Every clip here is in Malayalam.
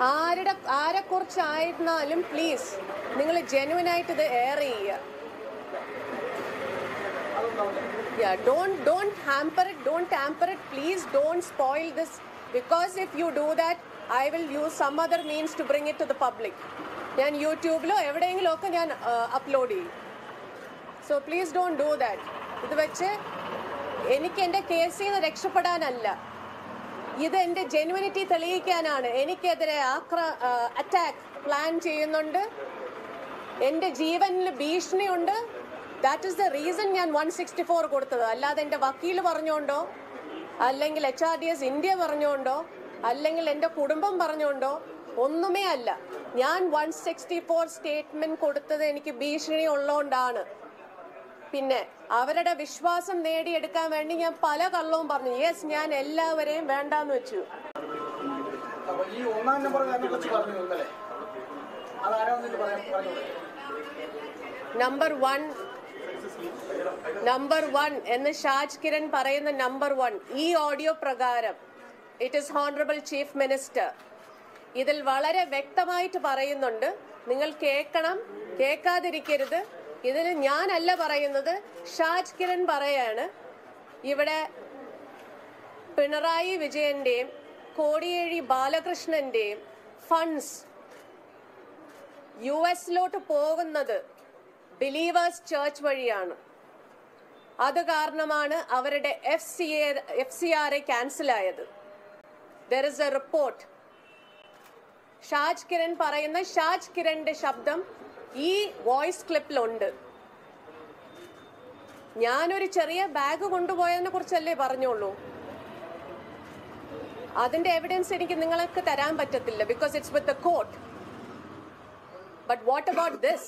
ആരെക്കുറിച്ചായിരുന്നാലും പ്ലീസ് നിങ്ങൾ ജെന്യുവനായിട്ട് ഇത് എയർ ചെയ്യുക. Yeah, don't hamper it, don't tamper it, please don't spoil this, because if you do that I will use some other means to bring it to the public. ഞാൻ യൂട്യൂബിലോ എവിടെയെങ്കിലും ഒക്കെ ഞാൻ അപ്ലോഡ് ചെയ്യും. So please don't do that. ഇത് വെച്ച് എനിക്ക് എൻ്റെ കേസിൽ നിന്ന് രക്ഷപ്പെടാനല്ല, ഇത് എൻ്റെ ജെന്യുവിനിറ്റി തെളിയിക്കാനാണ്. എനിക്കെതിരെ അറ്റാക്ക് പ്ലാൻ ചെയ്യുന്നുണ്ട്, എൻ്റെ ജീവനിൽ ഭീഷണിയുണ്ട്. ദാറ്റ് ഈസ് ദ റീസൺ ഞാൻ 164 കൊടുത്തത്. അല്ലാതെ എൻ്റെ വക്കീൽ പറഞ്ഞുകൊണ്ടോ, അല്ലെങ്കിൽ HRDS ഇന്ത്യ പറഞ്ഞുകൊണ്ടോ, അല്ലെങ്കിൽ എൻ്റെ കുടുംബം പറഞ്ഞുകൊണ്ടോ ഒന്നുമേ അല്ല. ഞാൻ 164 സ്റ്റേറ്റ്മെന്റ് കൊടുത്തത് എനിക്ക് ഭീഷണി ഉള്ളതുകൊണ്ടാണ്. പിന്നെ അവരുടെ വിശ്വാസം നേടിയെടുക്കാൻ വേണ്ടി ഞാൻ പല കള്ളവും പറഞ്ഞു. യെസ്, ഞാൻ എല്ലാവരെയും വേണ്ടാന്ന് വെച്ചു. നമ്പർ വൺ എന്ന് ഷാജ് കിരൺ പറയുന്ന നമ്പർ 1 ഈ ഓഡിയോ പ്രകാരം it is honourable chief minister. ഇതിൽ വളരെ വ്യക്തമായിട്ട് പറയുന്നുണ്ട്, നിങ്ങൾ കേൾക്കണം, കേൾക്കാതിരിക്കരുത്. ഇതിൽ ഞാനല്ല പറയുന്നത്, ഷാജ് കിരൺ പറയാണ്. ഇവിടെ പിണറായി വിജയന്റെയും കോടിയേരി ബാലകൃഷ്ണന്റെയും ഫണ്ട്സ് US പോകുന്നത് ബിലീവേഴ്സ് ചർച്ച് വഴിയാണ്. അത് കാരണമാണ് അവരുടെ FCRA ക്യാൻസൽ ആയത്. There is a report. Shaj Kiran പറയുന്ന ഷാജ് കിരണിന്റെ ശബ്ദം ഈ വോയിസ് ക്ലിപ്പിലുണ്ട്. ഞാനൊരു ചെറിയ ബാഗ് കൊണ്ടുപോയതിനെ കുറിച്ചല്ലേ പറഞ്ഞോളൂ. അതിന്റെ എവിഡൻസ് എനിക്ക് നിങ്ങൾക്ക് തരാൻ പറ്റത്തില്ല, because it's with the court. But what about this?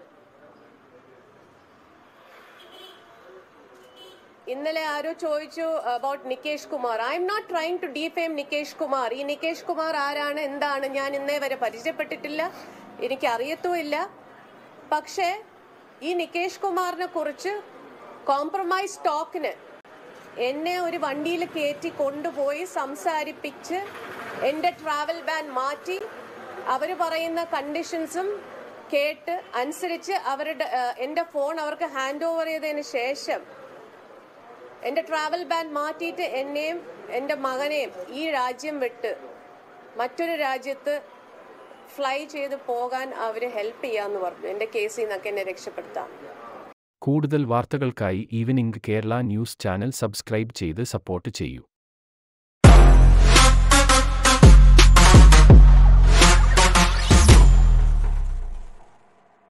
ഇന്നലെ ആരോ ചോദിച്ചു about Nikesh Kumar. I'm not trying to defame Nikesh Kumar. ഈ നികേഷ് കുമാർ ആരാണ്, എന്താണ്, ഞാൻ ഇന്നേ വരെ പരിചയപ്പെട്ടിട്ടില്ല, എനിക്ക് അറിയത്തുമില്ല. പക്ഷേ ഈ നികേഷ് കുമാറിനെ കുറിച്ച് കോംപ്രമൈസ് ടോക്കിന് എന്നെ ഒരു വണ്ടിയിൽ കയറ്റി കൊണ്ടുപോയി സംസാരിപ്പിച്ച് എൻ്റെ ട്രാവൽ ബാൻ മാറ്റി അവർ പറയുന്ന കണ്ടീഷൻസും കേട്ട് അനുസരിച്ച് എൻ്റെ ഫോൺ അവർക്ക് ഹാൻഡ് ഓവർ ചെയ്തതിന് ശേഷം എൻ്റെ ട്രാവൽ ബാൻ മാറ്റിയിട്ട് എന്നെയും എൻ്റെ മകനെയും ഈ രാജ്യം വിട്ട് മറ്റൊരു രാജ്യത്ത് ഫ്ലൈ ചെയ്ത് പോകാൻ അവർ ഹെൽപ്പ് ചെയ്യാന്ന് പറഞ്ഞു. എൻ്റെ കേസിൽ നിന്നൊക്കെ എന്നെ രക്ഷപ്പെടുത്താം. കൂടുതൽ വാർത്തകൾക്കായി evening Kerala news channel subscribe ചെയ്ത് സപ്പോർട്ട് ചെയ്യൂ.